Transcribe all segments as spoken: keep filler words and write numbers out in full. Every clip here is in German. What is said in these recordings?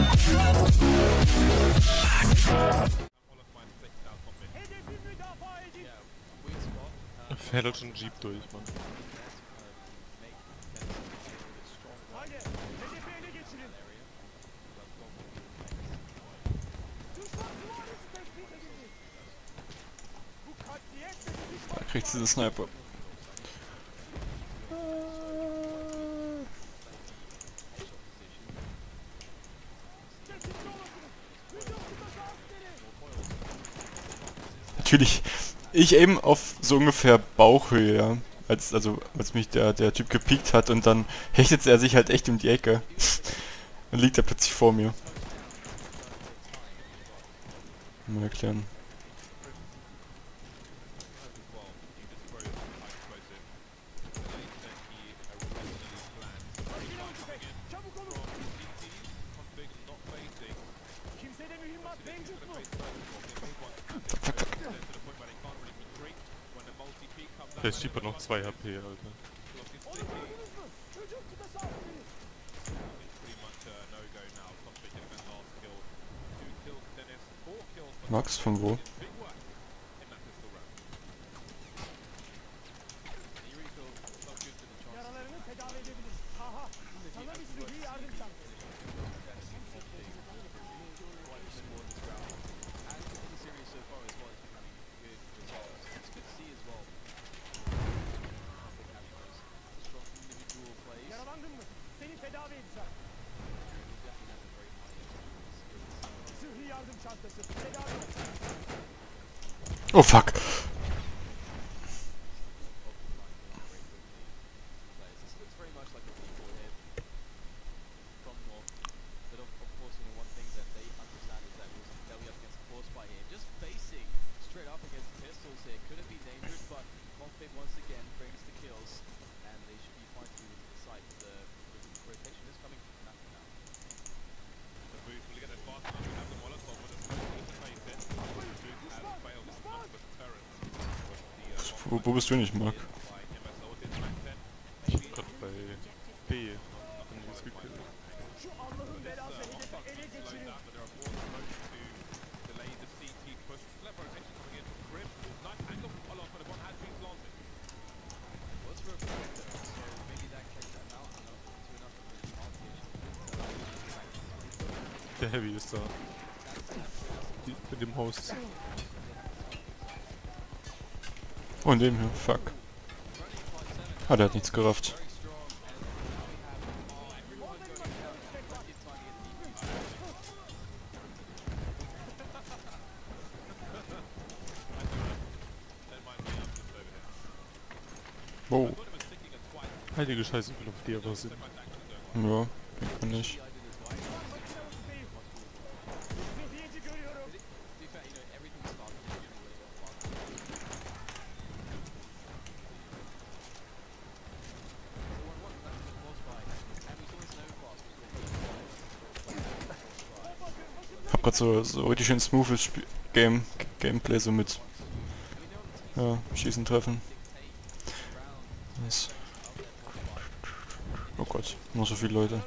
Fährt halt schon ein Jeep durch, Mann. Da kriegt sie den Sniper. Natürlich, ich eben auf so ungefähr Bauchhöhe, ja. Als, also, als mich der, der Typ gepiekt hat und dann hechtet er sich halt echt um die Ecke. Dann liegt er plötzlich vor mir. Mal erklären. Der Jeep hat noch zwei H P, Alter. Max, von wo? Oh fuck! Wo, wo bist du nicht, Mark? Ich bin grad bei B. Wenn die es gekillt. Der Heavy ist da. Die, in dem Haus. Oh, in dem hier. Fuck. Ah, der hat nichts gerafft. Wow. Heilige Scheiße, wie viel auf die aber sind. Ja, denkt man nicht. Ich hab grad so, so richtig schön smoothes Sp Game, Gameplay so mit ja, Schießen, Treffen. Das. Oh Gott, nur so viele Leute.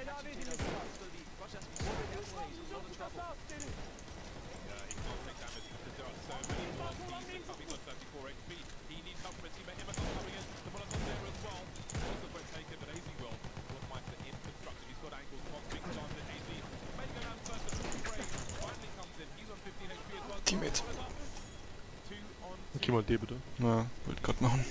Teammate. Okay, mal D bitte. Na, wollte gerade machen.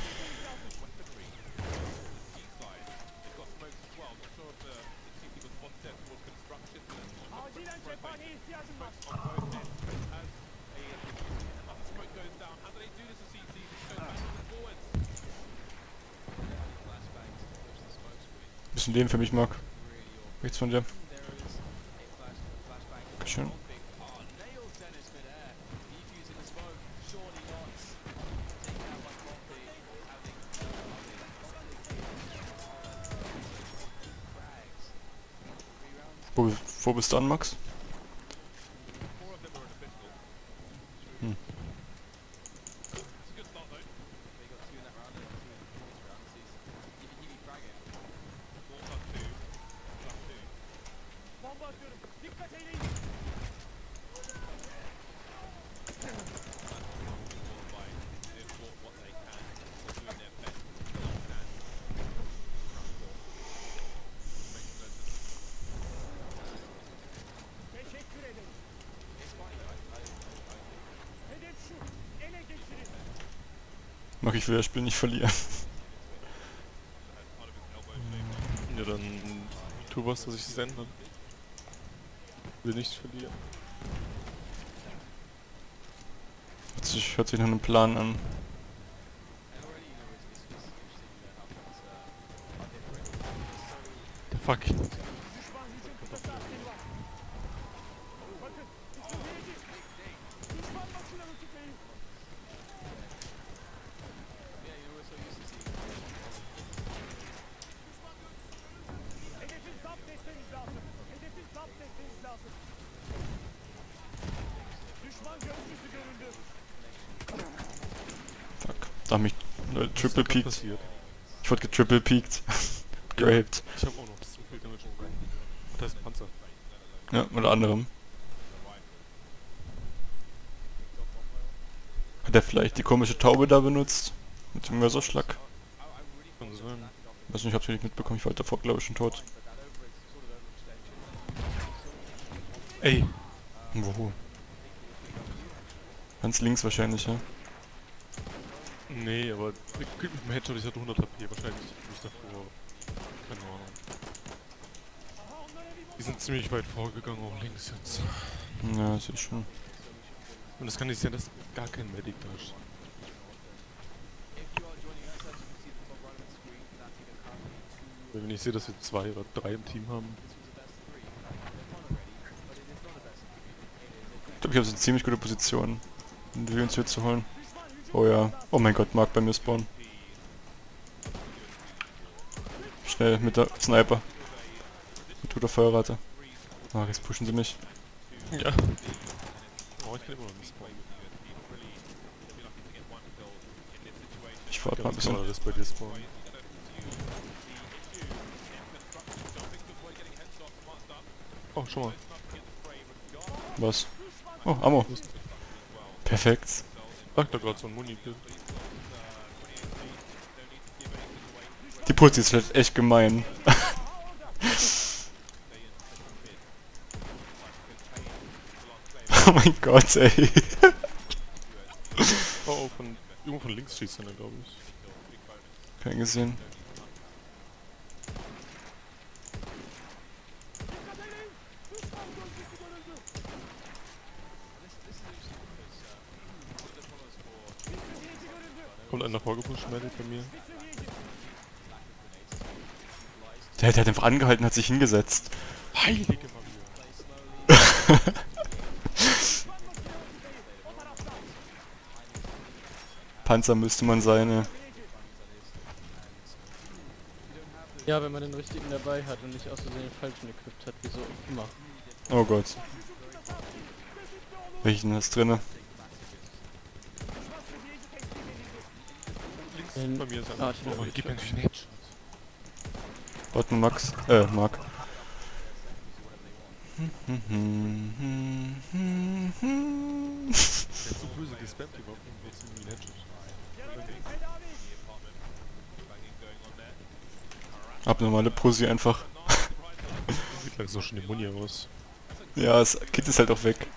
Bisschen Leben für mich, Mark. Rechts von dir. Dankeschön. Wo, wo bist du an, Max? Hm. Mach ich will das Spiel nicht verlieren. Ja, dann tu was, dass sich das ändert. Will nichts verlieren. Hört sich, hört sich nach einem Plan an. Fuck. Fuck. Da hab mich äh, triple Was ist da grad peaked. passiert? Ich wurde getriple peaked. Graped. Ich hab auch noch zu viel Damage. Ach, da ist ein Panzer. Ja, unter anderem. Hat er vielleicht die komische Taube da benutzt? Mit dem Mörserschlag? Kann sein. Weiß nicht, ich hab's nicht mitbekommen, ich war halt davor glaube ich schon tot. Ey! Wo? Ganz links wahrscheinlich, ja? Nee, aber mit dem Headshot, ich hatte hundert H P, wahrscheinlich nicht davor. Keine Ahnung. Die sind ziemlich weit vorgegangen, auch links jetzt. Ja, das ist schon. Und es kann nicht sein, dass gar kein Medic da ist. Wenn ich sehe, dass wir zwei oder drei im Team haben. Ich glaube, ich habe so eine ziemlich gute Position, um die uns hier zu holen. Oh ja. Oh mein Gott, Mark bei mir spawnen. Schnell mit der Sniper. Mit guter Feuerrate. Ah, jetzt pushen sie mich. Ja. Oh, ich kann immer noch nicht spawnen. Ich warte mal ein bisschen. Alles bei dir spawnen. Oh, schon mal. Was? Oh, Ammo. Perfekt. Ach, da gerade so ein Muni-Kill. Die Putzi ist halt echt gemein. Oh mein Gott, ey. Oh, oh, von, irgendwo von links schießt er, glaube ich. Kein gesehen. Kommt einer vorgepusht, Medic bei mir. Der, der hat einfach angehalten, hat sich hingesetzt. Heilige Maria! Panzer müsste man sein, ja. Ja, wenn man den richtigen dabei hat und nicht aus Versehen den falschen equipped hat, wieso immer. Oh Gott. Welchen ist drinne? Links bei mir ist einer. Oh, gib mir natürlich einen Headshot. Warte, Max. Äh, Mark. Der ist so böse gespammt überhaupt und jetzt irgendwie einen Headshot. Abnormale Pussy einfach. Sieht langsam schon die Muni aus. Ja, das Kit ist halt auch weg.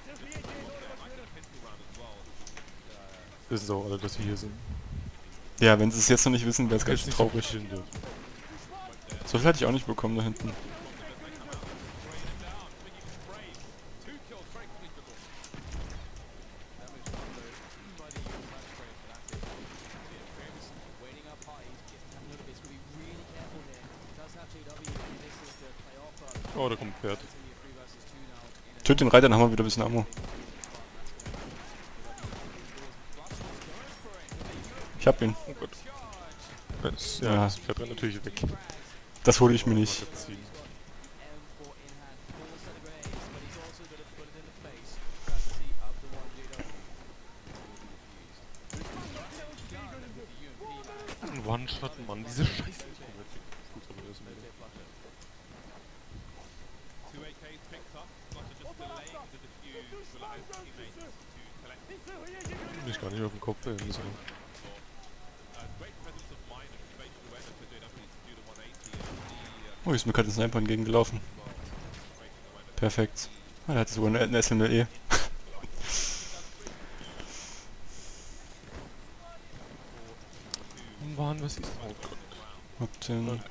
Wissen sie auch alle, dass wir hier sind. Ja, wenn sie es jetzt noch nicht wissen, wäre es ganz Jetzt nicht traurig. so viel dürfen. So viel hatte ich auch nicht bekommen da hinten. Oh, da kommt ein Pferd. Töt den Reiter, dann haben wir wieder ein bisschen Ammo. Ich hab ihn. Oh Gott. Das, ja, Ja. das Pferd rennt natürlich weg. Das hole ich mir nicht. Ein One-Shot, Mann, diese Scheiße. Gut, aber der ist im Bin ich gar nicht auf dem Kopf, ey. So. Oh, ist mir gerade ein Sniper entgegengelaufen. Perfekt. Ah, der hat sogar eine S M L E. waren, was ist? Oh Gott. Hab den. Okay.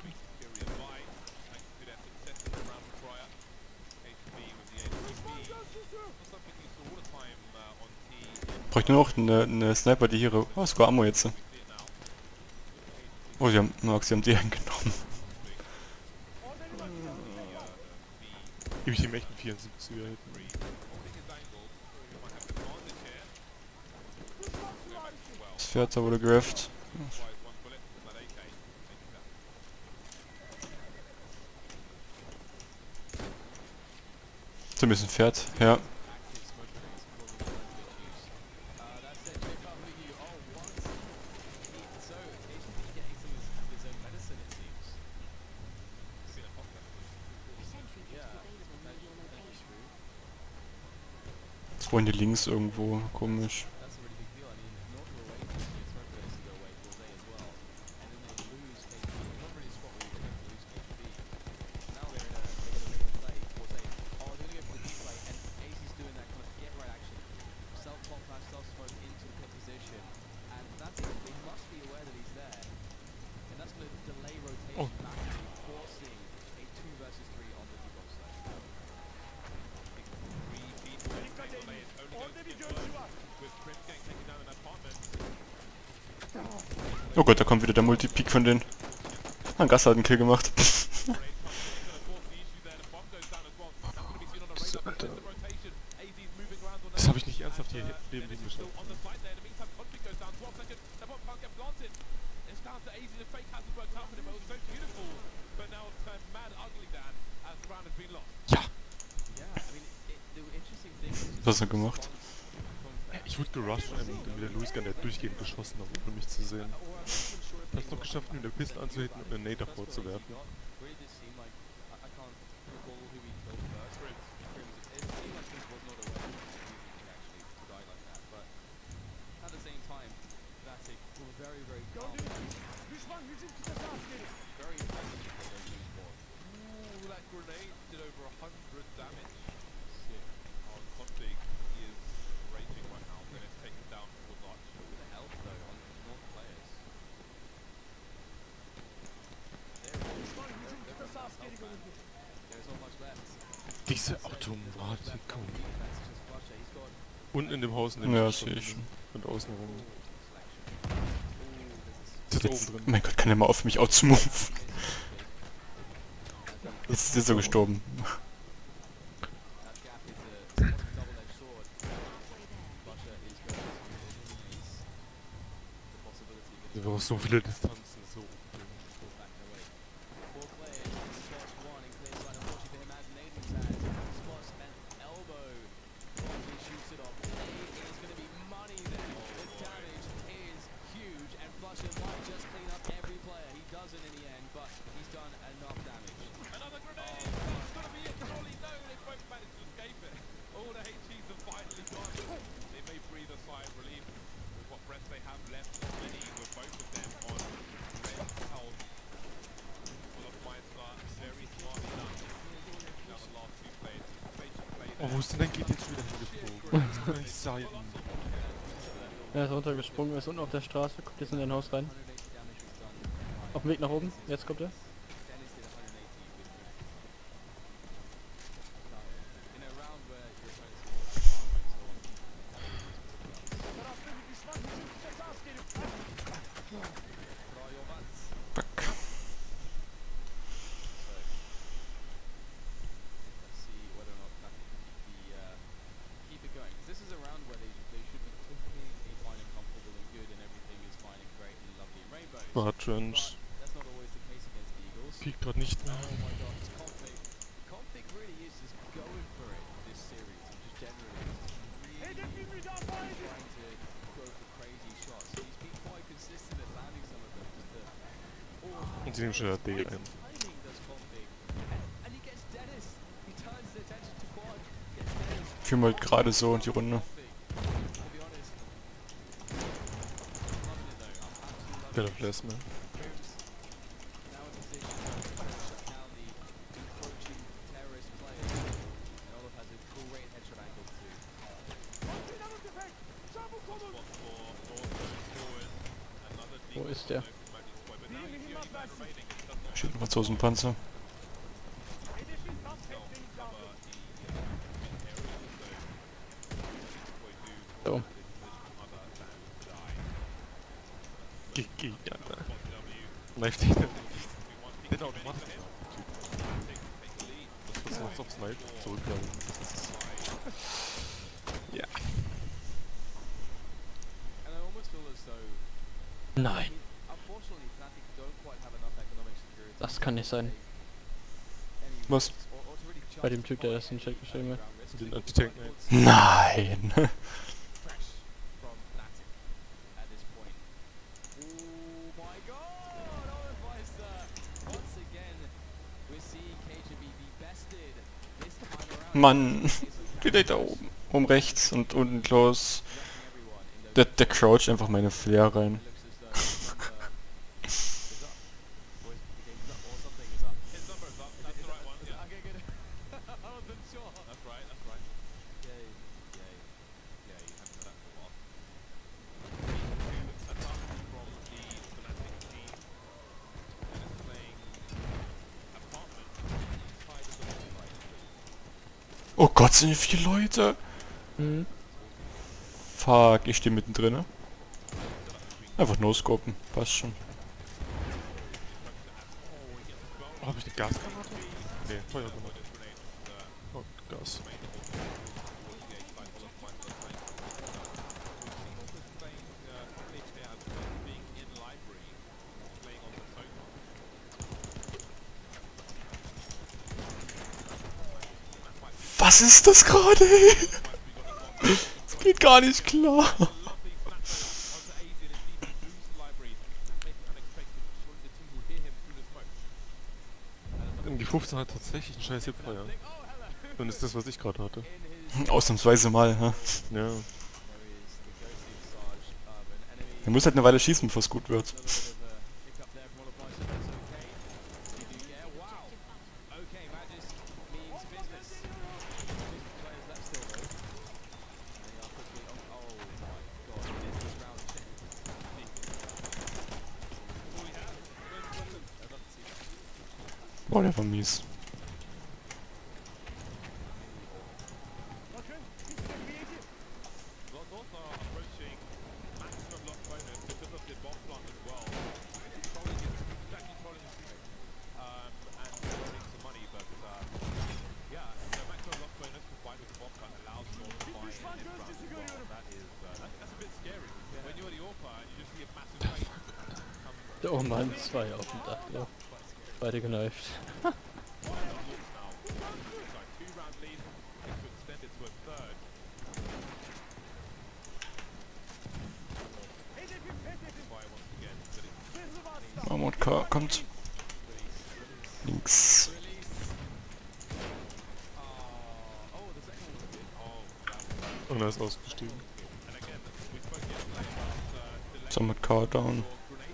Bräuchte nur noch eine, eine Sniper, die hier. Oh, sogar Ammo jetzt. Oh, sie haben. Max, sie haben die eingenommen. Gib ich ihm echt einen vierundsiebziger hätten. Das Pferd da wurde gerafft. Zumindest ein Pferd, ja. Jetzt wollen die links irgendwo, komisch. Oh. Oh Gott, da kommt wieder der Multipeak von denen. Ah, ein Gas hat einen Kill gemacht. Das, Alter. Das habe ich nicht ernsthaft hier neben dem geschafft. Ja! Was hast du gemacht? Ich wurde gerusht und dann wieder Luis Gunn, der hat durchgehend geschossen, um ohne mich zu sehen. Ich hab's noch geschafft, mir eine Pistole anzuhitten und eine Nade davor zu werfen. Diese Automatik. Unten in dem Haus, in dem Ja, ich sehe ich schon. und außen rum. Sitzt Jetzt, oben drin. mein Gott, kann der mal auf mich outsmove? Jetzt ist er gestorben. Du brauchst so viele Distanzen, so. Oh, wo ist denn dein G T jetzt wieder hingeflogen? Das kann doch nicht sein. Er ist runtergesprungen, ist unten auf der Straße, guckt jetzt in dein Haus rein. Auf dem Weg nach oben, jetzt kommt er. Fuck. War Trench. Piekt grad nicht mehr. Und sie nehmen schon D ein. Ich fühle mal gerade so in die Runde. Der läuft erstmal. Wo ist der? Steht ein Franzosenpanzer. So. G G, Alter. Knife den. Den Automatik. Das wird jetzt auf Snipe zurückbleiben. Ja. Nein. Das kann nicht sein. Was? Bei dem Typ, der das in den Chat geschrieben hat. Den Anti-Tank jetzt. Nein! Mann! Wieder da oben. Um rechts und unten close. Der, der croucht einfach meine Flare rein. Oh Gott, sind hier vier Leute! Mhm. Fuck, ich stehe mittendrin. Ne? Einfach no-scopen, passt schon. Oh, hab ich eine Gasgranate? Nee, Feuergranate. Oh, Gas. Was ist das gerade? Das geht gar nicht klar. M G fünfzehn hat tatsächlich einen scheiß Hipfire. Und ist das, was ich gerade hatte. Ausnahmsweise mal, ha? Ja. Er muss halt eine Weile schießen, bevor es gut wird. Boah, der war mies. Oh Mann, zwei auf dem Dach, ja. Beide geneift. Armored Car kommt. Links. Und er ist ausgestiegen. Armored Car down.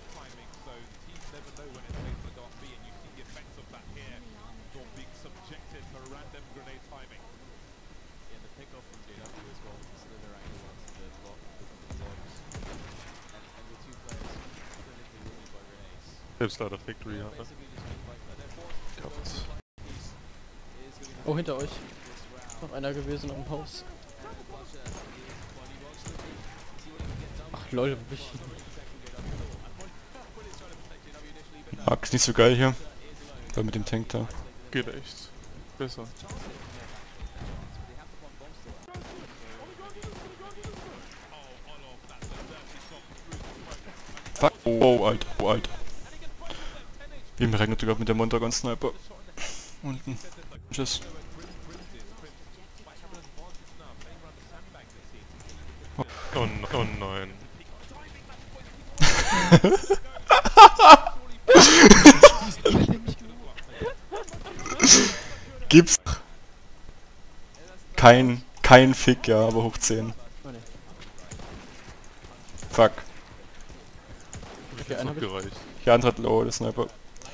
Selbst leider Factory hat, ne? Gehabt. Oh, hinter euch. Noch einer gewesen am Haus. Ach Leute, wo bin ich? Mark ist nicht so geil hier. Da mit dem Tank da. Geht echt. Besser. Fuck. Oh, Alter. Oh, Alter. Wie mir regnet sogar mit der Montagon Sniper. Unten. Tschüss. Oh, ne- oh nein. Gibt's kein, kein Fick, ja, aber hoch zehn. Fuck. Ich hab's noch gereicht. Hier andere hat low, der Sniper.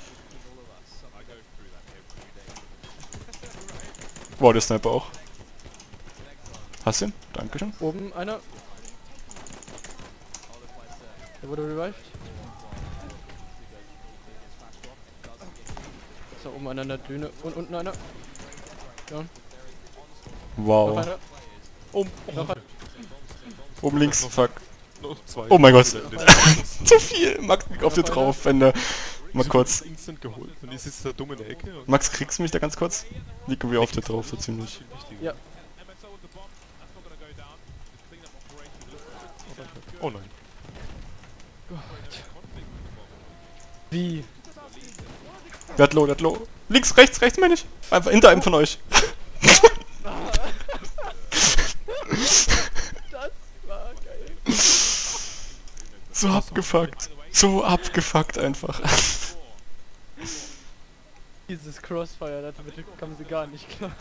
Wow, der Sniper auch. Hast du ihn? Dankeschön. Oben einer. Der wurde revived. Ist da oben einer in der Düne und unten einer. Ja. Noch Wow. einer. Oben, noch einer. Oben links, fuck. Noch zwei. Oh mein Gott. Zu Zu viel! Max liegt auf dir drauf, wenn der... Mal kurz. Instant geholt. Und jetzt ist der dumm in der Ecke. Und Max, kriegst du mich da ganz kurz? Liegt irgendwie auf dir drauf, so ziemlich. Ja. Oh nein. Wie? Der hat low, der hat low. Links, rechts, rechts meine ich. Einfach hinter einem von euch. Das war geil. So abgefuckt. So abgefuckt einfach. Dieses Crossfire, damit kommen sie gar nicht klar.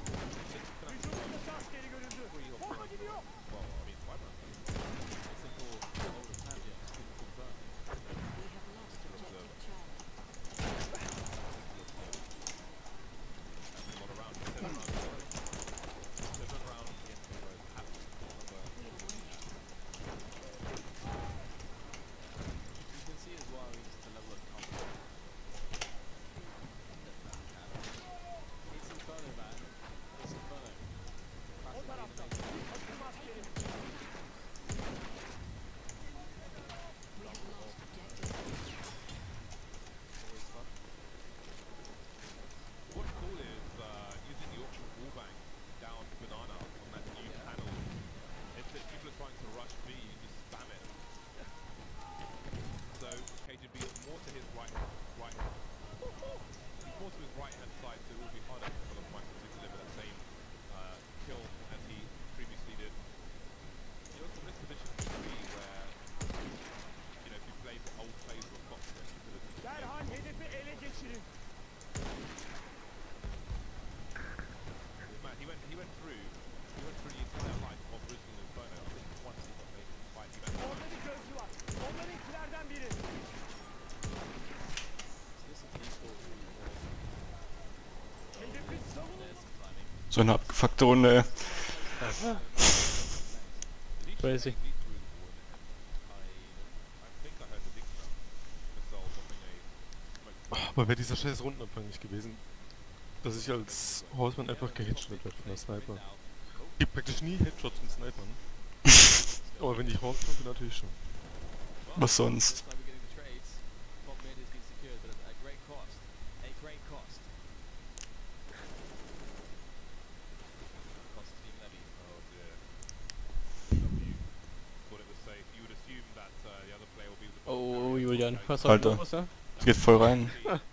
So eine abgefuckte Runde, ey. Crazy. Aber wäre dieser scheiß Rundenanfang nicht gewesen, dass ich als Horseman einfach gehitschnippt werde von der Sniper. Ich gebe praktisch nie Headshots mit Snipern. Aber wenn ich Horseman bin, natürlich schon. Was sonst? Oh, Julian, was soll Alter. los, ja? Es geht voll rein.